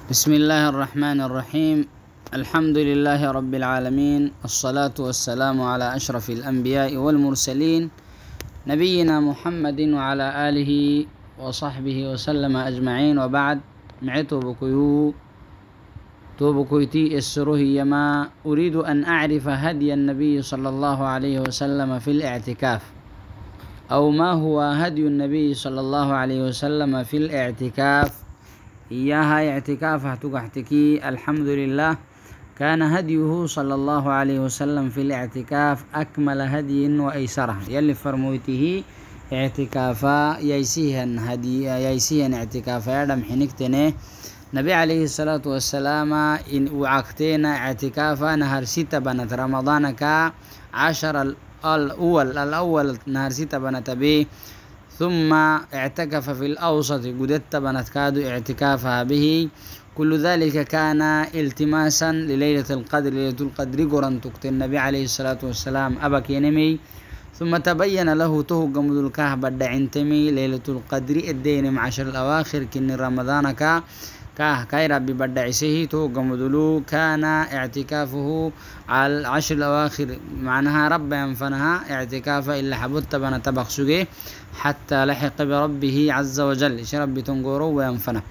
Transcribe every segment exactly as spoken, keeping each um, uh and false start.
بسم الله الرحمن الرحيم. الحمد لله رب العالمين، الصلاة والسلام على أشرف الأنبياء والمرسلين نبينا محمد وعلى آله وصحبه وسلم أجمعين، وبعد. معتو بكيو توبكويتي السره يما أريد أن أعرف هدي النبي صلى الله عليه وسلم في الاعتكاف، أو ما هو هدي النبي صلى الله عليه وسلم في الاعتكاف. إياها اعتكافه تقحتكي. الحمد لله، كان هديه صلى الله عليه وسلم في الاعتكاف أكمل هدي وأيسره. يلي فرمويته اعتكافا ييسيهن هدي ييسيهن اعتكافا يدم حنكتنه نبي عليه الصلاة والسلام إن وعكتنا اعتكافا نهر ستة بنت رمضان كا عشر الأول الأول نهر ستة بنت به، ثم اعتكف في الأوسط قدت بنت كادو اعتكافها به. كل ذلك كان التماسا لليلة القدر. ليلة القدر قرن تكت النبي عليه الصلاة والسلام أبك ينمي، ثم تبين له تو قمد الكهبة دعنتمي ليلة القدر الدين عشر الأواخر كن رمضان كا كاه كاي ربي بدعسه تو قمدلو. كان اعتكافه على العشر الأواخر، معناها رب ينفنها اعتكافا إلا حبت بنا تبخسجه حتى لحق بربه عز وجل. إيش ربي تنقره وينفنه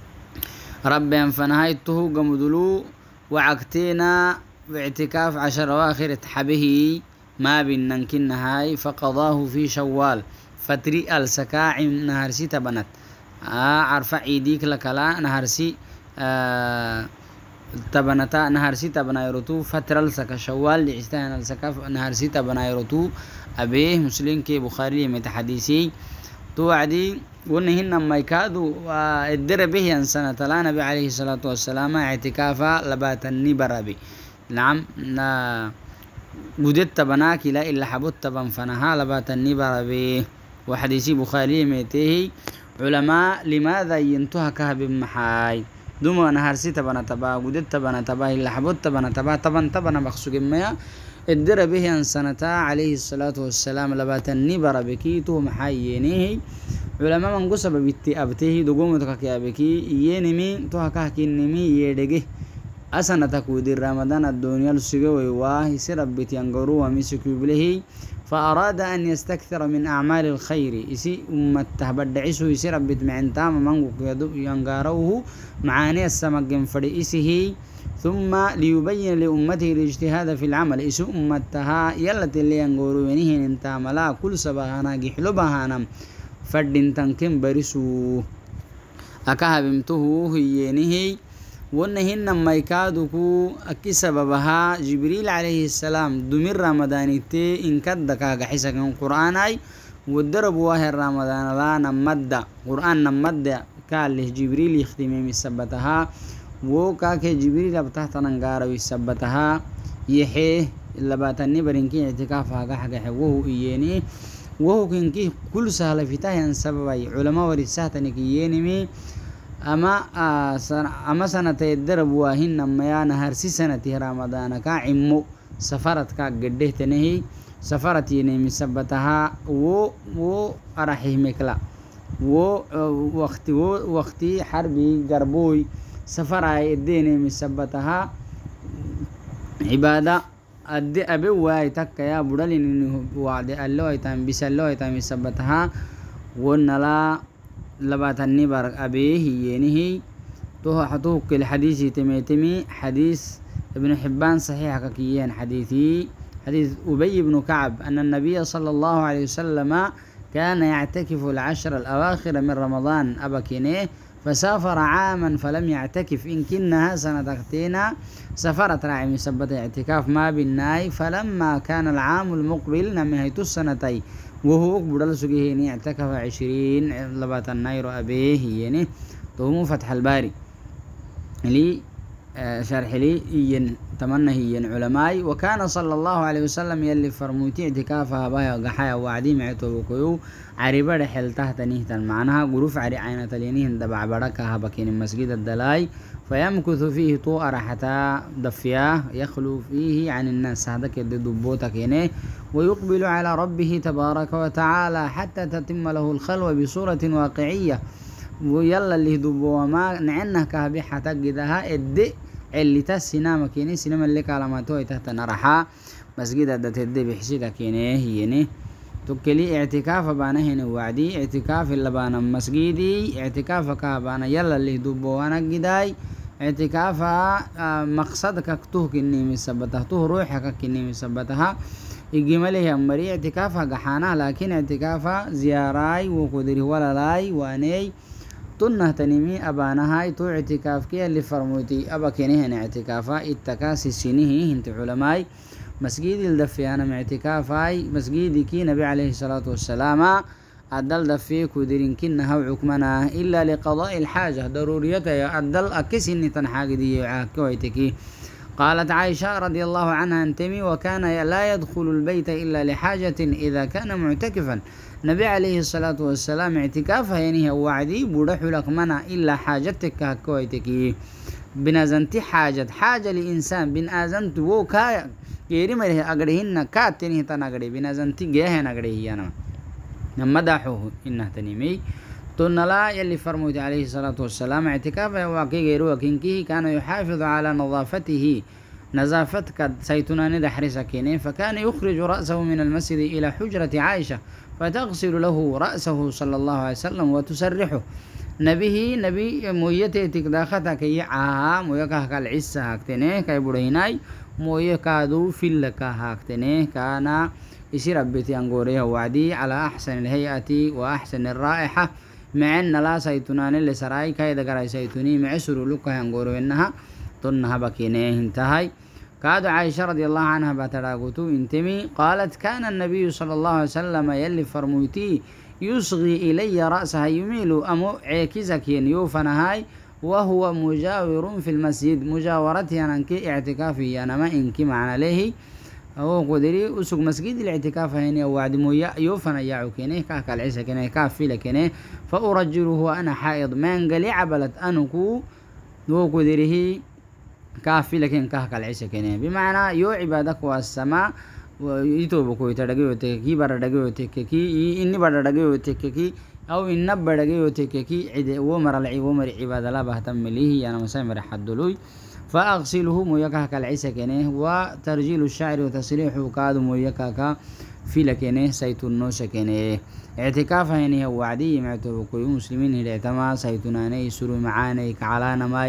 رب ينفنها يتوه قمدلو. وعكتينا باعتكاف عشر أواخر تحبه ما بننكن هاي، فقضاه في شوال فتري السكاع نهار سيتا بنت آه عرفة عيديك لكلا نهارسي آه تبنتا نهارسي تبنايرتو فترة السكا شوال لعستان السكا نهارسي تبنايرتو أبيه مسلم كي بخاري متحديثي تو عدي ونهن ما يكادوا الدر به أن سنة لا نبي عليه الصلاة والسلام اعتكافا لبات النبربي. نعم لا وجدت بناك لا إلا حبت بنفنها لبات النبربي. وحديثي بخاري متيه علماء لماذا ينتهى كهب محاي دوما نهار سي تبنا تبا ودت تبنا تبا إلا حبوت تبنا تبا تبن تبنا بخسوق ميا الدر به أن سنتا عليه الصلاة والسلام لبات النبر بكيتو محايينيه. علماء من قصب بيتي أبتيه دقومتك يا بكي ينمي توها كهكي نمي يدقه أسنة تكودي رمضان الدنيا السجوي واه سربت ينقروا ومسكوا بله، فأراد أن يستكثر من أعمال الخير. إسي أمة تهبد عيسو يسي ربت معن تام منقو ينقاروه معاني السمق فرئيسه، ثم ليبين لأمته الاجتهاد في العمل. إسو أمتها يلت اللي ينقروا ونهن انتام لا كل سبهانا جحلبهانا فردين تنكم برسو أكهبمته هينهي. ونهن ما يكادوكو أكي سببها جبريل عليه السلام دمر رمضانيتي إن كدكا قحيسا كان قرآن أي ودرب واهر رمضان لا نمد قرآن نمد كاله جبريل يختمي من سبتها وكاك جبريل بتحت ننقار ويسبتها يحيه إلا باتني برنكي اعتكافها قحقح وهو إياني وهو كنكي كل سهل فتاه سببي علماء ورساتني كييني أما آه سنة أما سنة الدرب واهن ما يانا هرسي سنة رمضان كا عمو سفرت كا قده تنهي سفرت يني مسبتها و و أرحيه مكلا و وقت و وقتي حربي قربوي سفر الدين مسبتها عبادة أدي أبي واي تك يا بدلين وعد الله يتام بس الله يتام مسبتها ونلا لبات النبر أبيه ينهي توه حطوك الحديث تميتمي حديث ابن حبان صحيح كيان حديثي حديث أبي بن كعب أن النبي صلى الله عليه وسلم كان يعتكف العشر الأواخر من رمضان أبكينيه، فسافر عاما فلم يعتكف إن كنها سنتين سفرت راعي مسبة اعتكاف ما بالناي. فلما كان العام المقبل نمهيت السنتين وهو بدل سجيهني اعتكف عشرين لبات النير أبيه يعني تومو فتح الباري لي آه شرح لي ين تمنى هي علماء. وكان صلى الله عليه وسلم يلي فرموتي اعتكافها بايا قحايا وعدي معتو بكيو عريبا رحل تحت نهتا معناها قروف عري عينة الينين دبع بركها بكين مسجد الدلاي، فيمكث فيه طوء حتى دفياه يخلو فيه عن الناس. هذا كده دبوتك هنا ويقبل على ربه تبارك وتعالى حتى تتم له الخلوة بصورة واقعية ويلا اللي دبوا ما نعنه كهبي حتى جدها الدي اللي تسينما كيني سينما اللي كلاماتو تحت نرحا مسجد الدت الدي بحسيتها كيني هيني تكلي اعتكاف بانا هنا وعدي اعتكاف اللي بانا مسجدي اعتكاف كهبانا يلا اللي دبوا انا جداي اعتكاف مقصدك كتوه كني مسبتها تو روحك كني مسبتها يجمله مري اعتكافها جحانا لكن اعتكافها زياراي وقدري ولا لاي واني تنه تنمي أبانا هاي تو اعتكاف كي اللي فرموتي أبا كيني هنا اعتكافا التكاسي سينه هنت علماي مسجد الدفيانا مع اعتكاف هاي مسجد كي نبي عليه الصلاة والسلام أدل دفيك ودرين كنها وعكمنا إلا لقضاء الحاجة ضروريته أدل أكسني تنحاق دي عاكويتكي. قالت عائشة رضي الله عنها انتمي وكان لا يدخل البيت إلا لحاجة إذا كان معتكفا نبي عليه الصلاة والسلام اعتكافها يعني هو وعدي بودح لك منا إلا حاجتك كويتكي بنازنتي حاجة حاجة لإنسان بن آزنت وو كا غيري مره أغريهن كاتنه تنغري بنازنتي جهن أغريه أنا مدحوه إنه تنمي تنلا يلي فرموت عليه الصلاة والسلام اعتكافه واقي غيره وكنكيه كان يحافظ على نظافته نظافتك سيتنا ندحرس كينين فكان يخرج رأسه من المسجد إلى حجرة عائشة فتغسل له رأسه صلى الله عليه وسلم وتسرحه نبيه نبي مويته تكداختا كي عاها مويكا كالعسة هاكتنه كي برهناي مويكا دو فيلك هاكتنه كان يصير ربتي أنقوريه وعدي على أحسن الهيئة وأحسن الرائحة مع أن لا سيتنان اللي سراي كايدا قراي سيتوني مع سرو لك أنقورو إنها تنها بكينيه انتهي كاد عائشة رضي الله عنها بتراغوتو انتمي قالت كان النبي صلى الله عليه وسلم يلي فرموتي يصغي إلي رأسها يميل أمو عيكزكين يوفنهاي وهو مجاور في المسجد مجاورتي أنا انكي اعتكافي أنا ما انكي معنا ليه هو قدري أسوق مسجد الاعتكاف هنا وعد مويا يوفنا ياعو كينه كاك العيسى كينه كافي لكينه فأرجله وأنا حائض من قلي عبلت أنكو هو قدره كافي لكن كاك العيسى كينه بمعنى يو عبادك والسماء ويتوبكو يتدقيو تكي بردقيو تككي إني بردقيو تككي أو إن بردقيو تككي عد ومر العي ومر عباد لا بهتم ليه أنا مسامر حدلوي فأغسله مويكا كالعيسى كنه وترجيل الشعر وتسريحه كاد مويكا في لكنه سيتونوش كنه اعتكافها يعني هو وعدي معتو كل مسلمين هي تما سيتوناني سرو معاني كعلانا ماي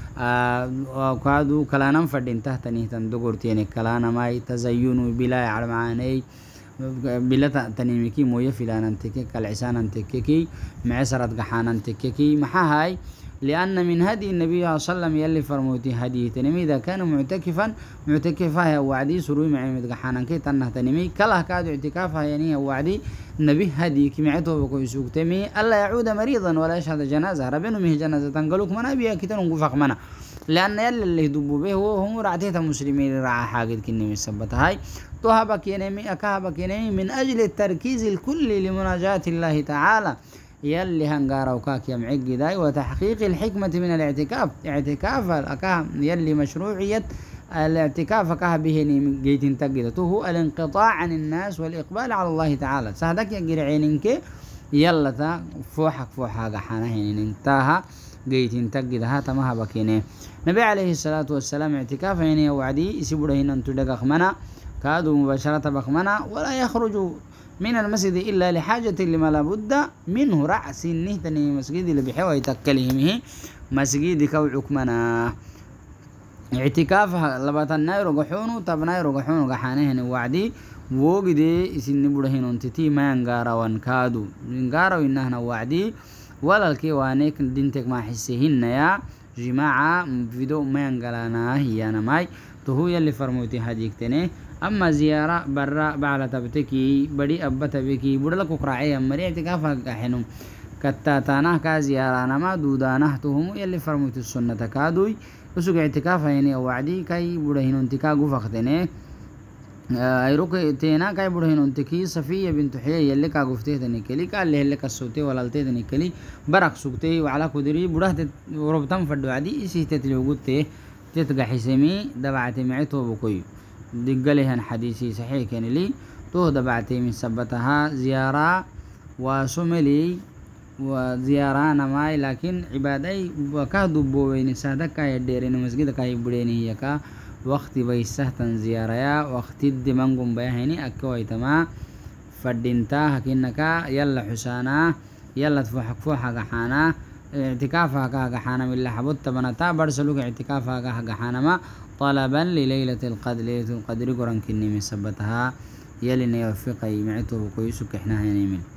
وكادو كلانم فدين تحت نهتن دغورتين كلانا ماي تزينوا بلا على معاني بلا تنيمكي مويه فلان انتكي كالعسان انتكي معسرت قحان انتكي محاهاي لأن من هدي النبي صلى الله عليه وسلم يلي فرموتي هدي تنمي إذا كان معتكفا معتكفا وعدي سروي مع مدقحانا كي تنه تنمي كله كاد اعتكافها يعني وعدي النبي هدي كمعته بكو يسوق تمي ألا يعود مريضا ولا يشهد جنازة ربنا مه جنازة تنقلوك منا بيها كتن ونقفق منا لأن يلي اللي يدبوا به هو هم رعتيت المسلمين رعا حاجد كني مسبتها هاي توهبك ينمي أكهبك ينمي من أجل التركيز الكلي لمناجاة الله تعالى يلي هنقارا وكاك يمعق داي وتحقيق الحكمة من الاعتكاف اعتكاف الأكاه يلي مشروعية الاعتكاف أكاه به جيت تقدته هو الانقطاع عن الناس والإقبال على الله تعالى سهدك يقر عينك يلا تا فوحك فوحك حانا هين انتهى جيت تقدها تمها بكينه نبي عليه الصلاة والسلام اعتكاف يعني وعدي يسيبوا هنا انتو دقق منا كادوا مباشرة بخمنا ولا يخرجوا من المسجد إلا لحاجة لما لابد منه رأس النهتني مسجد اللي بحوا يتكلمه مسجد كوعك منا اعتكافها لبطن رجحونه تبناي رجحونه جحانه وعدي وجدي سن بدهن انتتي ما ينقارا وانكادو ينقارا إنهنا وعدي ولا الكيوانك دينتك ما حسهن يا جماعة فيديو ما ينقلنا هي أنا ماي تهو يلي فرموتي هديكتني أما زيارة برا بعد تبتكي بدي أبى تبكي بدلك قراعي مري اعتكافها كحنم كتاتانا كزيارة نما دودانا تهم يلي فرموتي السنة كادوي وسوق اعتكافها يعني وعدي كاي بدهن انتكا قفختني أيروك تينا كاي بدهن انتكي صفية بنت حيي يلي كاقفته تنكلي قال له اللي كسوتي ولا لتي تنكلي برك سوقتي وعلى قدري بده وربطن فدو عدي إيش تتلوجته تتجحسمي دبعتي معته بكوي دقلها حديثي صحيح كان لي تو دبعتي من سبتها زيارة وسملي وزيارانا ماي لكن عبادي وكادو بوين سادك يديرين مسجد كاي بديني يكا وقت بيسهتن زياريا وقت الدمنقم بيهني أكوي تما فدينتا هكينكا يلا حسانا يلا تفوحك فوحك حانا اعتكافها كاغحانا من اللي حبوت بنتا برسلوك اعتكافها كاغحانا ما طلبا لليلة القدر ليلة القدر قرن كني مسبتها يلي نيوفقي معتو بكويسك احنا هنيمين